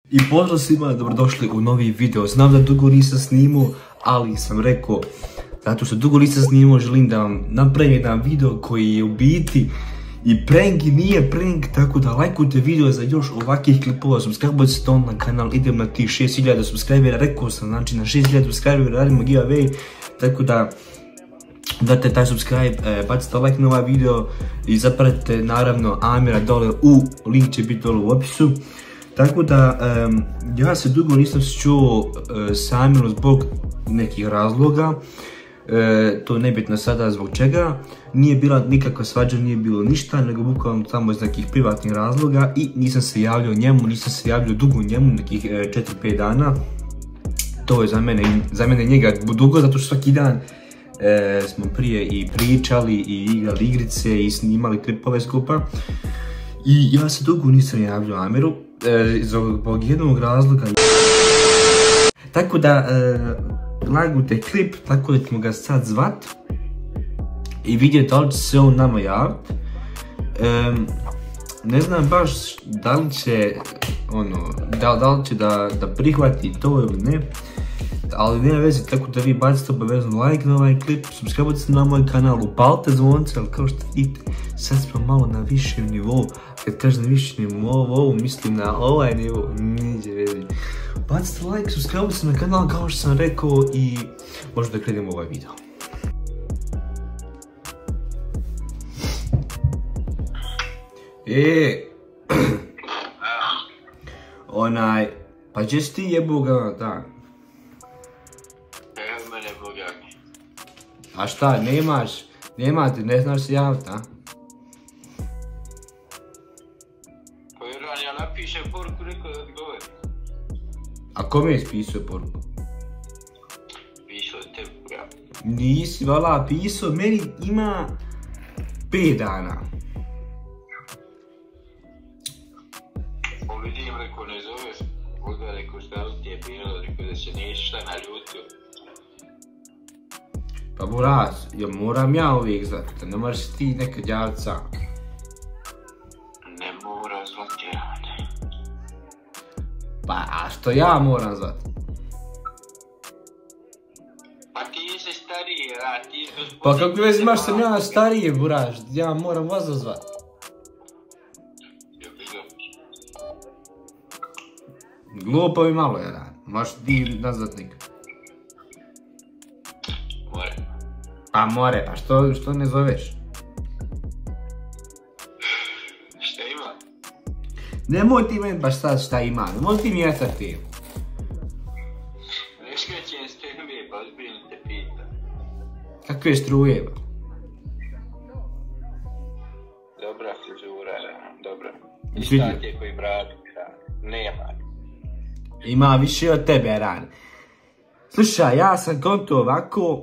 I pozdrav svima, dobrodošli u novi video. Znam da dugo nisam snimao, ali sam rekao, zato što dugo nisam snimao, želim da vam napravim jedan video koji je u biti i prank i nije prank, tako da lajkujte video za još ovakvih klipova, subscribe-ujte se na kanal, idem na tih 6000 subscribera, rekao sam, znači na 6000 subscribera radimo giveaway, tako da date taj subscribe, bacite like na ovaj video i zapratite naravno Amira dole link će biti dole u opisu. Tako da, ja se dugo nisam čuo s Amirom zbog nekih razloga, to je nebitno sada zbog čega, nije bila nikakva svađa, nije bilo ništa, nego bukvalno tamo iz nekih privatnih razloga i nisam se javljao njemu, nisam se javljao dugo njemu, nekih 4-5 dana. To je za mene njega dugo, zato što svaki dan smo prije i pričali i igrali igrice i snimali klipove skupa. I ja se dugo nisam javljao Amiru, zbog jednog razloga. Tako da, lajkujte klip, tako da ćemo ga sad zvat i vidjeti da li će se on nama javiti. Ne znam baš da li će, da li će da prihvati to ili ne, ali nema veze, tako da vi bacite obavezno like na ovaj klip, subscribe-ujte se na moj kanal, upalite zvonce, ali kao što vidite, sad smo malo na višem nivou. Kad kažem na višem nivou, mislim na ovaj nivou, niđe vezi. Bacite like, subscribe-ujte se na kanal kao što sam rekao i možda da krenemo ovaj video. Pa gdje si ti jebo ga dan? A šta, nemate, ne znaš se javiti, a? Pa jer ja napišem poruku, rekao da odgovori. A kome je ispisao poruku? Pisao tebi, ja. Nisi, vala, pisao, meni ima 5 dana. Vidim, rekao, ne zoveš, onda rekao šta li ti je bilo, rekao da se nisi šta naljutio. Pa Buraz, moram ja uvijek zvati, ne moraš ti nekad javiti sam. Ne mora zvati ja, ne. Pa, a što ja moram zvati? Pa ti si stariji, a ti si... Pa kako već imaš sam ja starije, Buraz, ja moram vas zvati. Glupo mi malo je rad, možeš ti nazvat nikad. More. Pa more, pa što ne zoveš? Šta ima? Nemoj ti meni baš sad šta ima, nemoj ti mjecat ti. Ne skrećem struje, pa ozbiljno te pita. Kakve struje, ba? Dobra frizura, dobra. Jesi vidio? I stakje koji bradu, nema. Ima više od tebe, Ran. Slušaj, ja sam konto ovako...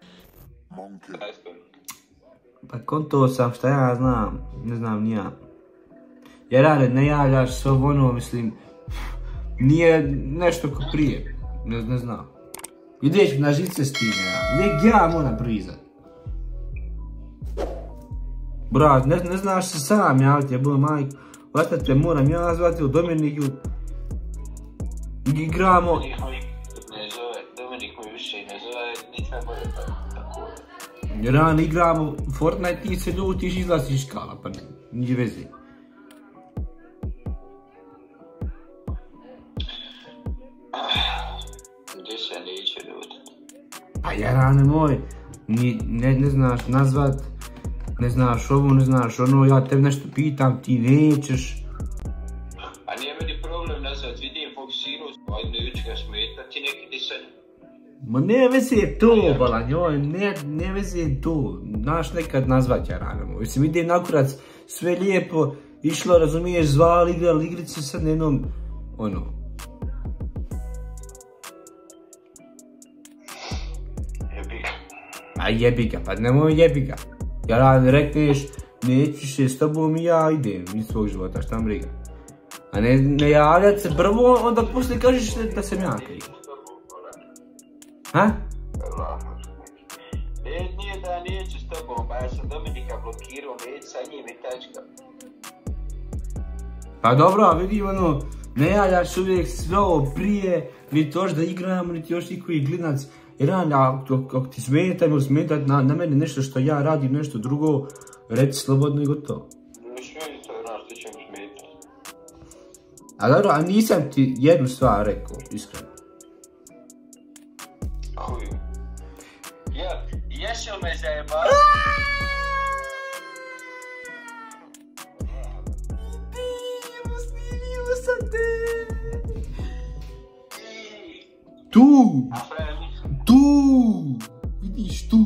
Pa konto sam šta ja znam, ne znam ni ja. Jer Rane, ne javljaš se ono, mislim... Nije nešto ko prije, ne znam. Ideš na žice s time, nek ja moram prizat. Brat, ne znaš se sam javiti, jeboj majku. Vata te moram ja zvati u Dominiku. Igramo... Dominik mi više ne zove, nič ne bude tako. Rano igramo Fortnite, ti se ljutiš i izlaziš skala, pa niđe veze. Gdje se neće ljutiti? Pa Rane moj, ne znaš nazvat, ne znaš ovo, ne znaš ono, ja tebi nešto pitam, ti nećeš. A nije meni problem nazvat, vidim fokusirao smo, ajde neću ga smetati, neki disanje. Ma ne veze to, bala njoj, ne veze to, znaš nekad nazvat Rane moj, mislim idem na kurac, sve lijepo, išlo, razumiješ, zvali, igrali igrice, sad na jednom, ono. Jebi ga. A jebi ga, pa nemoj jebi ga. Rane rekneš, neću se s tobom i ja idem iz svog života, šta mi briga. A ne javljat se prvo, onda poslije kažeš da sam ja kriv. Ha? Nije da neću s tobom, pa ja sam Dominika blokirao, neću sa njim i tačka. Pa dobro, vidi ono, Ne javljaš se uvijek sve ovo prije, niti još da igramo, niti još nikoji glinac. Jer ako ti smeta ili smeta na mene nešto što ja radim, nešto drugo, reci slobodno i gotovo. Ne smijeti to, znaš, ti će mi smetati. A dobro, a nisam ti jednu stvar rekao, iskreno. Koju? Jesi li me zajebao? Snimio sam te! Tu! Vidiš tu!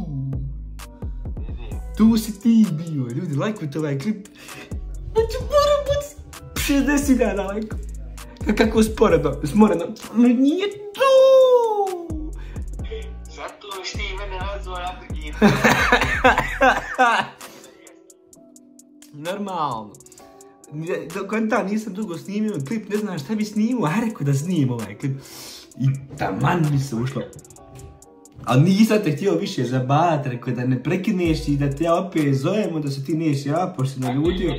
Tu si ti bio, ljudi, lajkujte ovaj klip. Znači, moram biti 60.000 lajka. Kako sporedno, nije tu! Zato što ti mene nazvao Lamborghini. Normalno. Konta, nisam dugo snimio klip, ne znam šta bi snimio, a rekao da snimim ovaj klip. I taman bi se ušlo. Ali nisam te htio više zabavati, rekao da ne prekineš i da te ja opet zovemo, da se ti neš ja, pošto si naljudio.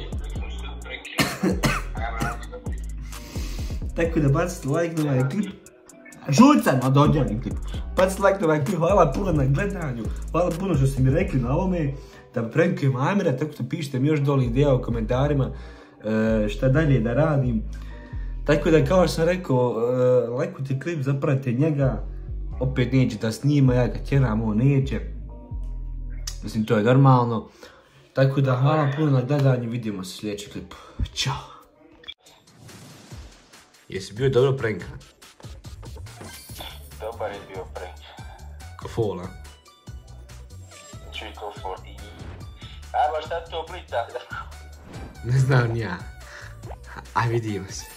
Tako da bacite like na ovaj klip. Žucan od odjavnim klip. Bacite like na ovaj klip, hvala puno na gledanju. Hvala puno što ste mi rekli na ovome. Da prankujem Amira, tako da pišite mi još doli ideja u komentarima šta dalje da radim. Tako da kao što sam rekao, lajkujte klip, zapratite njega. Opet neće da snima, ja ga tjeram, on neće. Mislim, to je normalno. Tako da hvala puno na gledanju, vidimo se u sljedeći klip. Ćao! Jesi bio dobro prankan? Dobar je bio prank. Ko fola? Čuj ko fol. Ajmo šta to blita? Ne znam ni ja. Aj vidimo se.